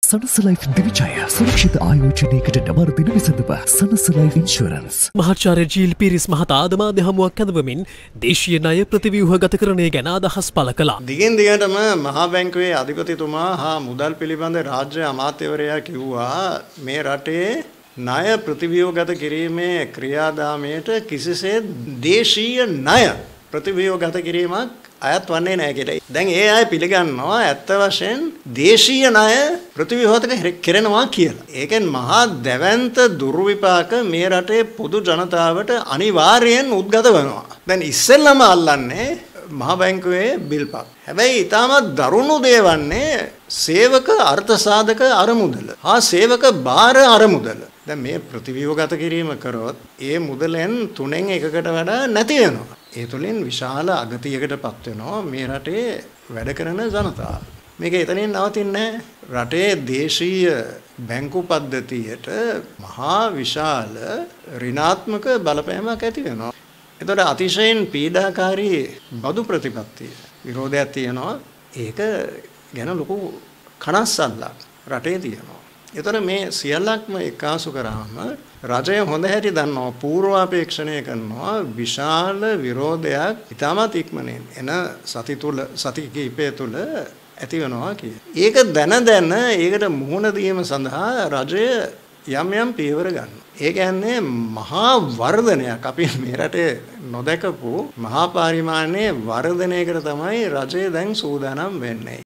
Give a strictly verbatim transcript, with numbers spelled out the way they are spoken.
සනස life දිවිචය සුරක්ෂිත ආයෝජනයකට නවරදින විසඳුම සනස life insurance. මහාචාර්ය ජීල් පීරිස් මහතා අද මාධ්‍ය හමුවක් ඇදවමින් දේශීය ණය ප්‍රතිව්‍යුහගතකරණය ගැන අදහස් පළ කළා. දිගින් දිගටම මහා බැංකුවේ අධිපතිතුමා හා මුදල් පිළිබඳ රාජ්‍ය අමාත්‍යවරයා කිව්වා මේ රටේ ණය ප්‍රතිව්‍යුහගත කිරීමේ ක්‍රියාදාමයට කිසිසේත් දේශීය ණය ප්‍රතිව්‍යුහගත කිරීමක් අයත් වන්නේ නැහැ කියලා. දැන් ඒ අය පිළිගන්නවා ඇත්ත වශයෙන් දේශීය ණය ප්‍රතිව්‍යුහගත කරනවා කියලා. ඒකෙන් මහා දැවැන්ත දුර්විපාක මේ රටේ පොදු ජනතාවට අනිවාර්යයෙන් උද්ගත වෙනවා. දැන් ඉස්සෙල්ලම අල්ලන්නේ මහා බැංකුවේ බිල්පත්. හැබැයි ඊටමත් දරුණු දේ වන්නේ සේවක අර්ථසාධක අරමුදල. හා සේවක බාර අරමුදල. දැන් මේ ප්‍රතිව්‍යුහගත කිරීම කරොත් ඒ මුදලෙන් තුනෙන් එකකට වඩා නැති වෙනවා. ඒ තුලින් විශාල අගතියකටපත් වෙනවා මේ රටේ වැඩ කරන ජනතාව. මේක එතනින් නවතින්නේ නැහැ. රටේ දේශීය බැංකු පද්ධතියට මහා විශාල ඍණාත්මක බලපෑමක් ඇති වෙනවා. ඒතකොට අතිශයින් පීඩාකාරී බදු ප්‍රතිපත්තිය විරෝධයක් තියෙනවා. ඒක ගැන ලොකු කනස්සල්ලක් රටේ තියෙනවා. ඒතර මේ සියල්ලක්ම එකාසු කරාම රජය හොඳ හැටි දන්නවා පූර්වාපේක්ෂණය කරනවා විශාල විරෝධයක් ඉතාමත් ඉක්මනින් එන සති තුල සති කිහිපය තුල ඇති වෙනවා කිය. ඒක දැන දැන ඒකට මුහුණ දීම සඳහා රජය යම් යම් පියවර ගන්නවා. ඒ කියන්නේ මහා වර්ධනයක් අපි මේ රටේ නොදකපු මහා පරිමාණයේ වර්ධනයකට තමයි රජය දැන් සූදානම් වෙන්නේ.